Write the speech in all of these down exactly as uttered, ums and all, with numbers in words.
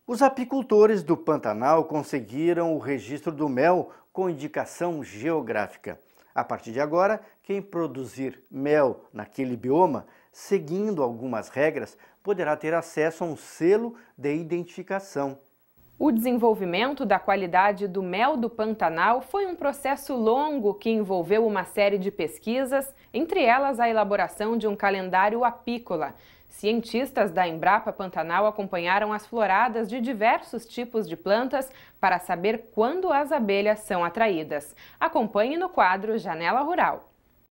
Os apicultores do Pantanal conseguiram o registro do mel com indicação geográfica. A partir de agora, quem produzir mel naquele bioma, seguindo algumas regras, poderá ter acesso a um selo de identificação. O desenvolvimento da qualidade do mel do Pantanal foi um processo longo que envolveu uma série de pesquisas, entre elas a elaboração de um calendário apícola. Cientistas da Embrapa Pantanal acompanharam as floradas de diversos tipos de plantas para saber quando as abelhas são atraídas. Acompanhe no quadro Janela Rural.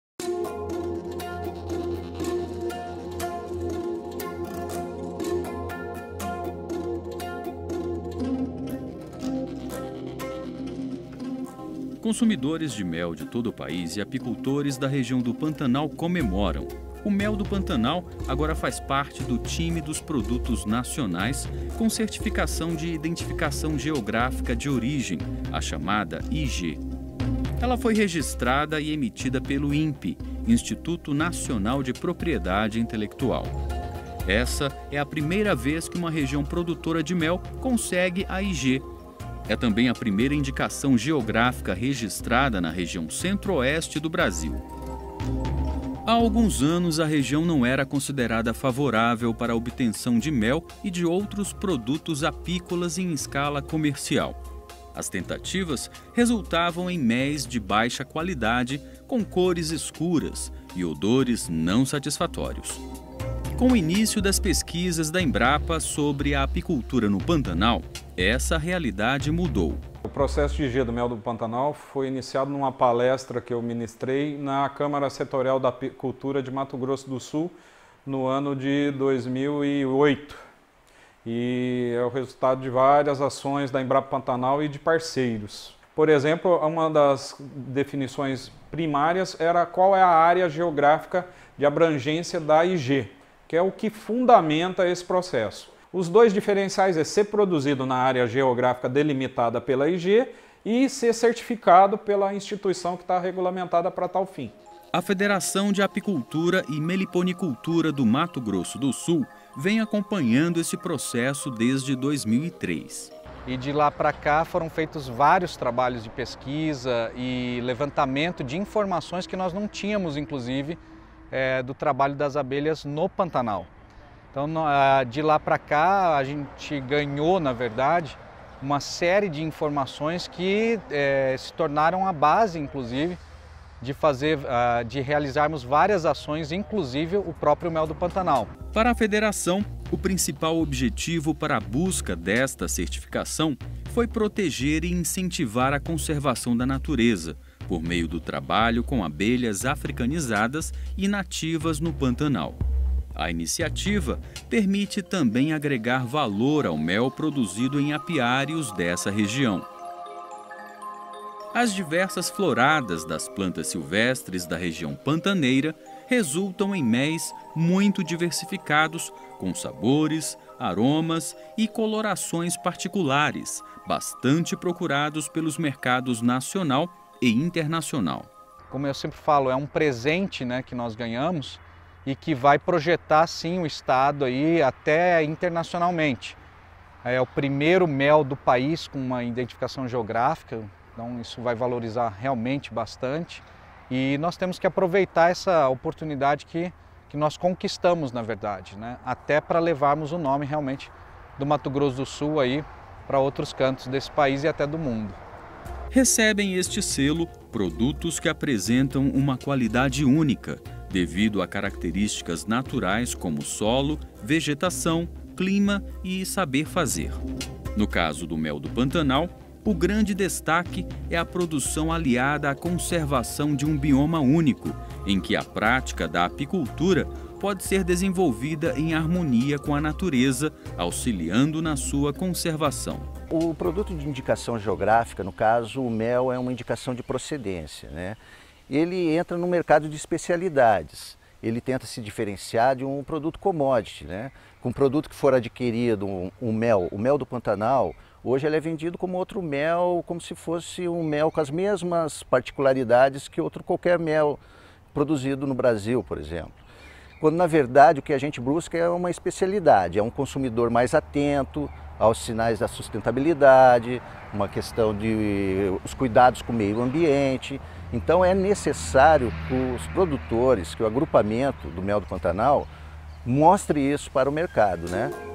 Consumidores de mel de todo o país e apicultores da região do Pantanal comemoram. O mel do Pantanal agora faz parte do time dos produtos nacionais com certificação de identificação geográfica de origem, a chamada I G. Ela foi registrada e emitida pelo INPE, Instituto Nacional de Propriedade Intelectual. Essa é a primeira vez que uma região produtora de mel consegue a I G. É também a primeira indicação geográfica registrada na região centro-oeste do Brasil. Há alguns anos, a região não era considerada favorável para a obtenção de mel e de outros produtos apícolas em escala comercial. As tentativas resultavam em méis de baixa qualidade, com cores escuras e odores não satisfatórios. Com o início das pesquisas da Embrapa sobre a apicultura no Pantanal, essa realidade mudou. O processo de I G do mel do Pantanal foi iniciado numa palestra que eu ministrei na Câmara Setorial da Apicultura de Mato Grosso do Sul no ano de dois mil e oito. E é o resultado de várias ações da Embrapa Pantanal e de parceiros. Por exemplo, uma das definições primárias era qual é a área geográfica de abrangência da I G, que é o que fundamenta esse processo. Os dois diferenciais é ser produzido na área geográfica delimitada pela I G e ser certificado pela instituição que está regulamentada para tal fim. A Federação de Apicultura e Meliponicultura do Mato Grosso do Sul vem acompanhando esse processo desde dois mil e três. E de lá para cá foram feitos vários trabalhos de pesquisa e levantamento de informações que nós não tínhamos, inclusive, é, do trabalho das abelhas no Pantanal. Então, de lá para cá, a gente ganhou, na verdade, uma série de informações que é, se tornaram a base, inclusive, de, fazer, de realizarmos várias ações, inclusive o próprio mel do Pantanal. Para a Federação, o principal objetivo para a busca desta certificação foi proteger e incentivar a conservação da natureza, por meio do trabalho com abelhas africanizadas e nativas no Pantanal. A iniciativa permite também agregar valor ao mel produzido em apiários dessa região. As diversas floradas das plantas silvestres da região pantaneira resultam em méis muito diversificados, com sabores, aromas e colorações particulares, bastante procurados pelos mercados nacional e internacional. Como eu sempre falo, é um presente, né, que nós ganhamos e que vai projetar, sim, o estado aí até internacionalmente. É o primeiro mel do país com uma identificação geográfica, então isso vai valorizar realmente bastante. E nós temos que aproveitar essa oportunidade que, que nós conquistamos, na verdade, né? Até para levarmos o nome realmente do Mato Grosso do Sul aí para outros cantos desse país e até do mundo. Recebem este selo produtos que apresentam uma qualidade única, devido a características naturais como solo, vegetação, clima e saber fazer. No caso do mel do Pantanal, o grande destaque é a produção aliada à conservação de um bioma único, em que a prática da apicultura pode ser desenvolvida em harmonia com a natureza, auxiliando na sua conservação. O produto de indicação geográfica, no caso, o mel é uma indicação de procedência, né? Ele entra no mercado de especialidades. Ele tenta se diferenciar de um produto commodity, né? Com um produto que for adquirido, um, um mel, o mel do Pantanal, hoje ele é vendido como outro mel, como se fosse um mel com as mesmas particularidades que outro qualquer mel produzido no Brasil, por exemplo. Quando na verdade o que a gente busca é uma especialidade, é um consumidor mais atento aos sinais da sustentabilidade, uma questão de os cuidados com o meio ambiente. Então é necessário que os produtores, que o agrupamento do mel do Pantanal mostre isso para o mercado, né?